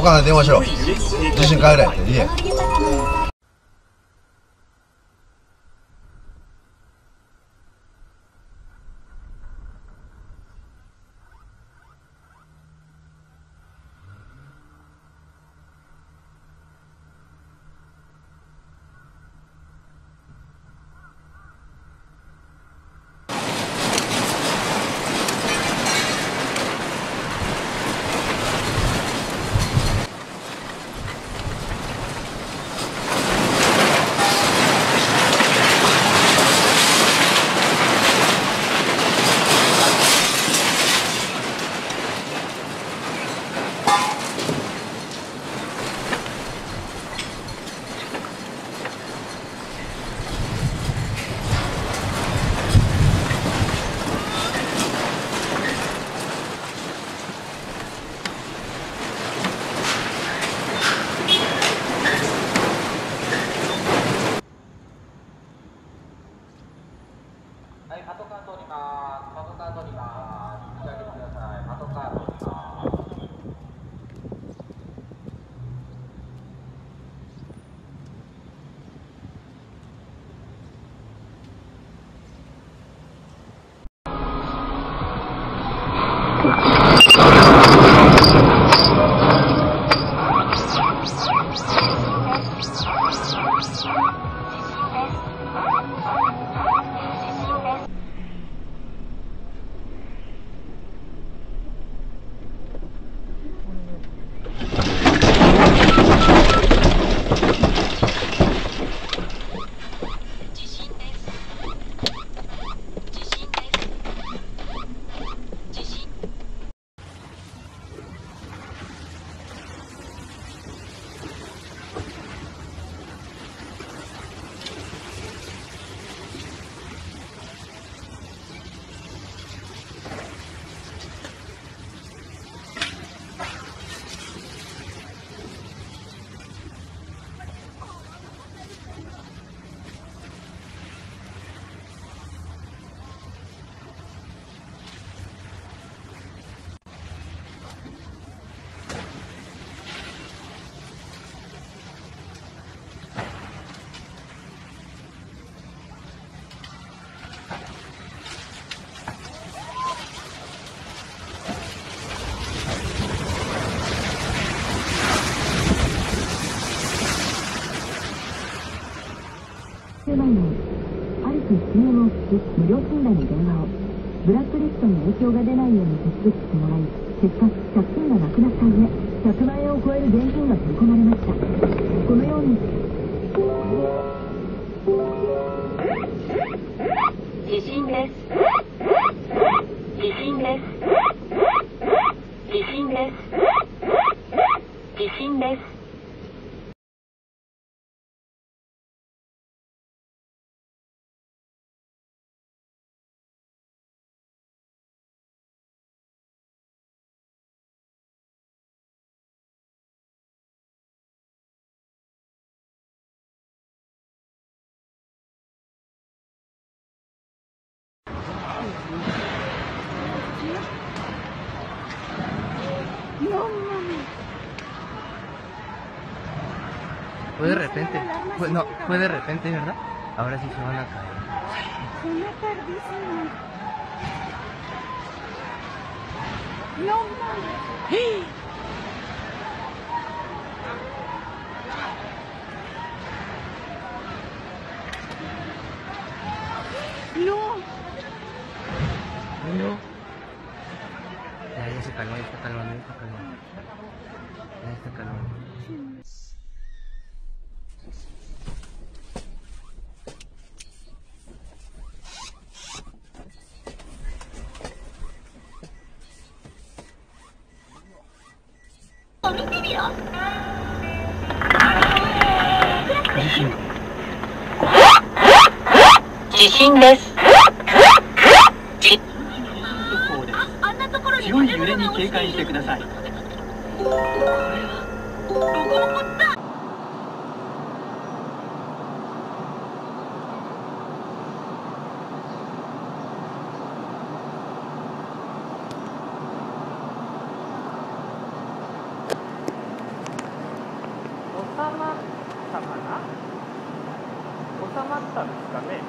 母さん電話しろ。地震帰れって言え。 はい、パトカー通ります。パトカー通ります。引き上げてください。パトカー通ります。 前にアリス CM を聞き無料信頼に電話をブラックリストに影響が出ないように手続きしてもらい結果借金がなくなった上100万円を超える現金が振り込まれました。このように地震です。地震です。地震です。地震です。 Fue de repente, no, fue de repente, ¿verdad? Ahora sí se van a caer. Suena tardísimo. No mames. No. No. Ya se calmó, ya está calmando, ya está calmando. Ya está calmando. 地震です。 強い揺れに警戒してください。これはどこもだ。 かな。収まったんですかね。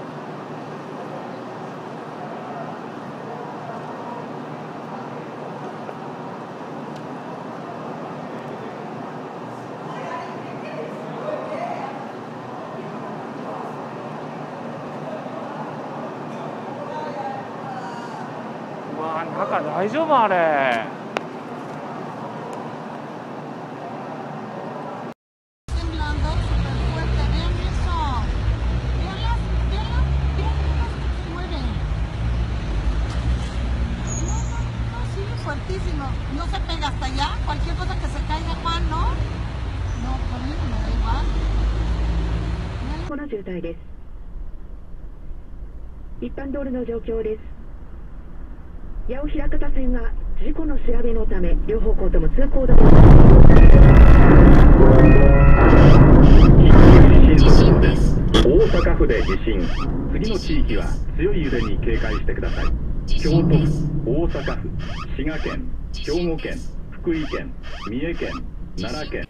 うわー、中大丈夫あれ。 Temblando súper fuerte, vean eso. Vean las, vean cómo se mueven. No, no, no, sí, fuertísimo. No se pega hasta allá. Cualquier cosa que se caiga, Juan, ¿no? No, conmigo me da igual. この渋滞です。一般道路の状況です。八尾枚方線は事故の調べのため両方向とも通行止め。 地震です。大阪府で地震。次の地域は強い揺れに警戒してください。京都府、大阪府、滋賀県、兵庫県、福井県、三重県、奈良県。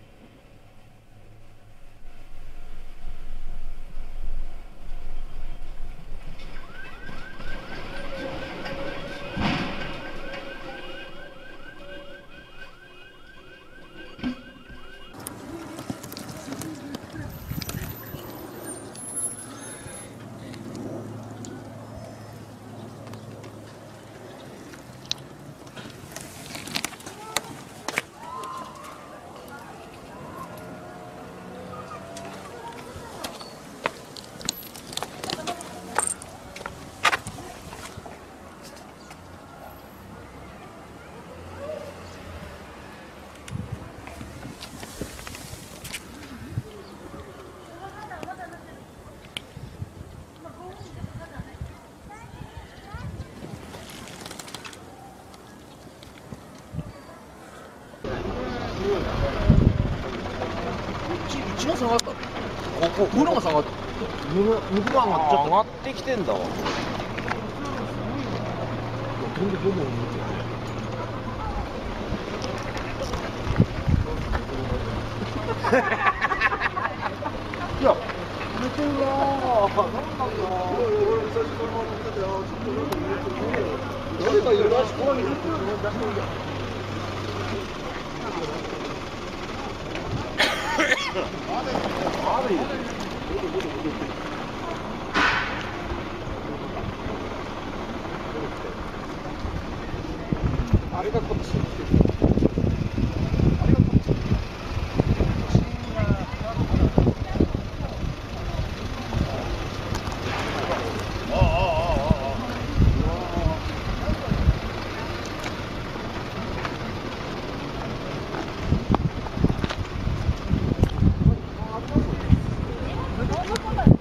一番下がった。ここ裏が下がった。向こうが上がっちゃった。上がってきてんだわ。飛んでボンボン持ってる。いや、寝てるなぁ。なんなんだ。俺最初から乗ってて、ちょっとなんか見えてる。誰かよろしくお願いします。あれがこっち。 Vamos a